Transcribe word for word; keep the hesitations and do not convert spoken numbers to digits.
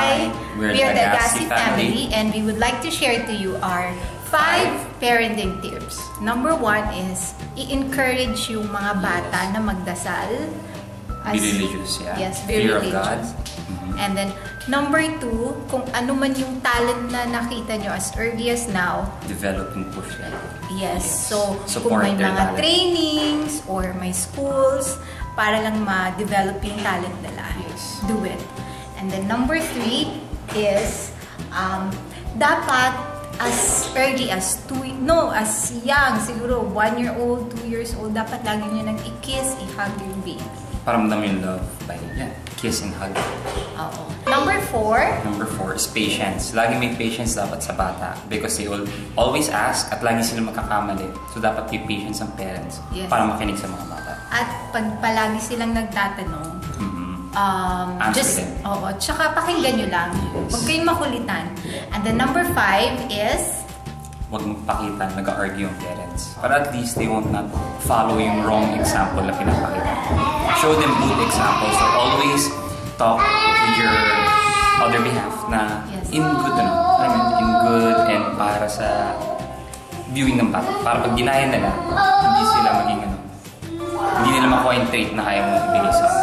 Hi, we're, we're the Agassi family, family and we would like to share to you our five parenting tips. Number one is i-encourage yung mga bata na magdasal. As, be religious, yeah. Yes, be Fear religious. of God. Mm-hmm. And then, number two, kung ano man yung talent na nakita nyo as early as now, develop and push them. Yes. yes. So, support kung may mga talent. trainings or may schools para lang ma-develop yung talent nila, yes. do it. And then, number three is, um, dapat as early as two, no, as young, siguro one year old, two years old, dapat lagi nyo nang i-kiss, i-hug yung baby. Para madami yung love by yeah, kiss and hug. Oo. Number four? Number four is patience. Lagi may patience dapat sa bata because they will always ask at lagi sila magkakamali. So dapat may patience ang parents yes. para makinig sa mga bata. At pag palagi silang nagtatanong, mm-hmm. um, just, oo, tsaka pakinggan nyo lang. Yes. Huwag kayong makulitan. And the number five is? Huwag magpakita, nag-argue yung parents. Para at least they won't not follow yung wrong example na pinapakita. Show them good examples. So always talk with your other behalf na yes. in good, ano, I mean, in good and para sa viewing ng bata. Para pag ginaya nila, hindi sila maging ano, hindi nila makuha yung trait na kaya mong ibigay sa